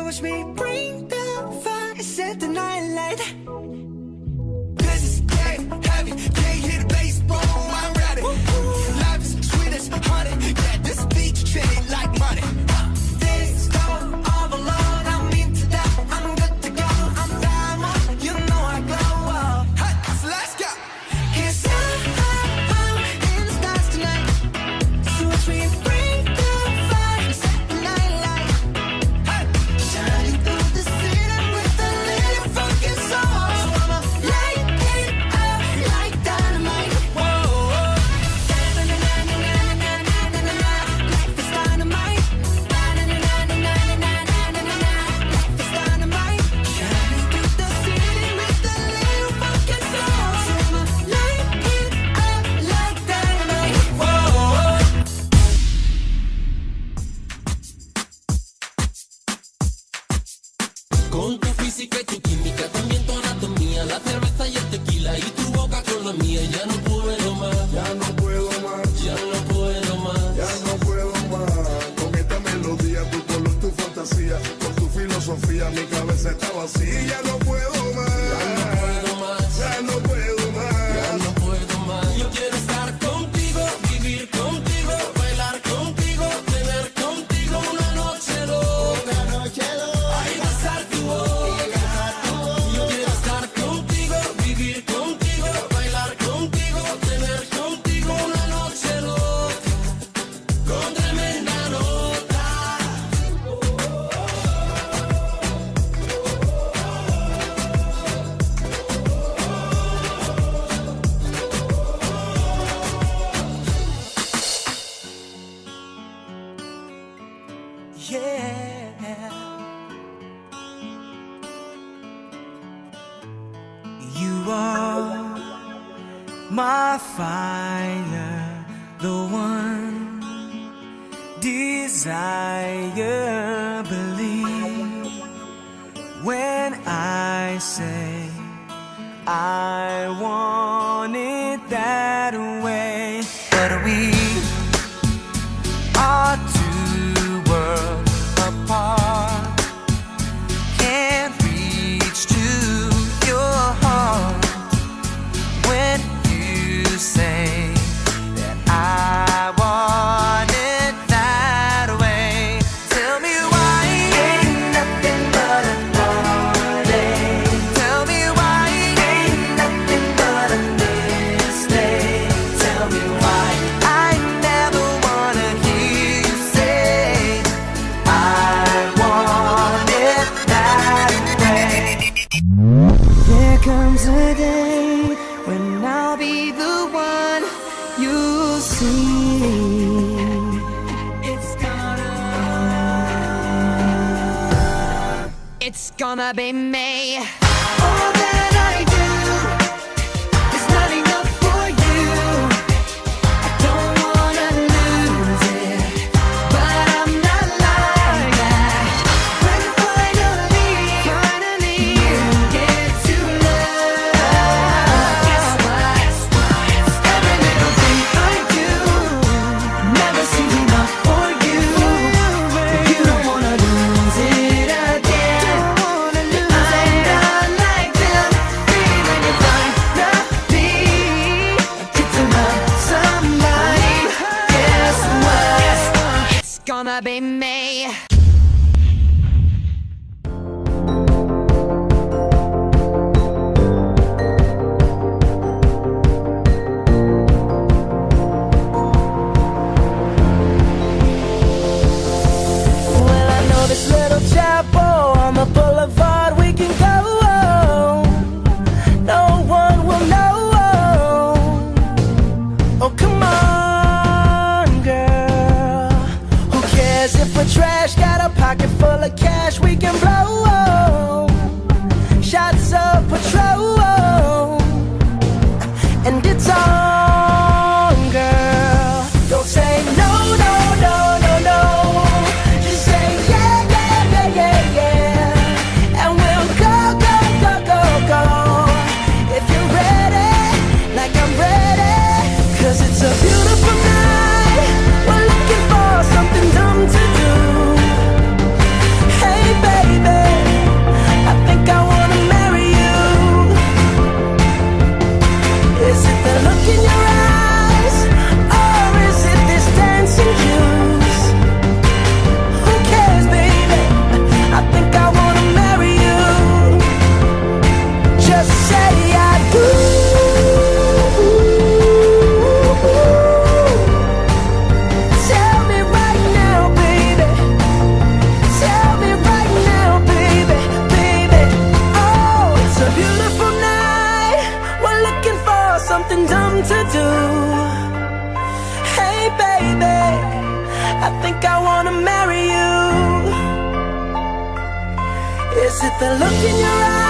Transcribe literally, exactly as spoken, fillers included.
watch me bring the fire, set the night light. This is dead heavy, can't hit a baseball, I'm ready. Life is sweet as honey, yeah, this beach treated like money. This go all alone, I'm into that, I'm good to go. I'm diamond, you know I glow up. Hey, so let's go. Cause I'm in the stars tonight, so watch me bring the fire, set the night light. Hey, shining through the city with a little fucking soul. So I'ma light it up like dynamite. Whoa, life is dynamite. Life is dynamite. Shining through the city with a little fucking soul. So I'ma light it up like dynamite. Whoa. Con tu física y tu química, también tu anatomía, la cerveza y el tequila y tu boca con la mía. Ya no puedo más, Ya no puedo más, ya no puedo más. ya no puedo más. Con esta melodía, tu color, tu fantasía, con tu filosofía, mi cabeza está vacía. Ya no puedo más, Ya no puedo más, ya no puedo ya más. no puedo más. Yo quiero estar contigo, vivir contigo, bailar contigo, tener contigo una noche loca. Ay, besar tu boca. Yo quiero estar contigo, vivir contigo, bailar contigo, tener contigo una noche loca, con tremenda nota. Yeah, you are my fire, the one desire. Believe when I say I want it that way. But we are two worlds apart, can't reach to your heart when you say that I want it that way. Tell me why ain't nothing but a heartache. Tell me why ain't nothing but a mistake. Tell me why I never wanna hear you say I want it that way. There comes a day when I'll be the one you'll see. It's gonna, it's gonna be me. All that I do is not enough for you. I don't wanna lose it, but I'm not like that. When finally, finally you get to love, guess what? Every little thing I do never seems enough for you. You don't wanna lose it again. I'm not like them. Even if finally get to love somebody, guess what? It's gonna be me. Well, I know this little chapel on the boulevard we can go. No one will know. Oh, come on, girl. Who cares if we're trash? Got a pocket full of cash we can blow. Shots of patrol, and it's on, girl. Don't say no, no, no, no, no. Just say yeah, yeah, yeah, yeah, yeah. And we'll go, go, go, go, go. If you're ready, like I'm ready. Cause it's a beautiful night. We're looking for something dumb to do. Hey baby, something dumb to do. Hey baby, I think I wanna marry you. Is it the look in your eyes?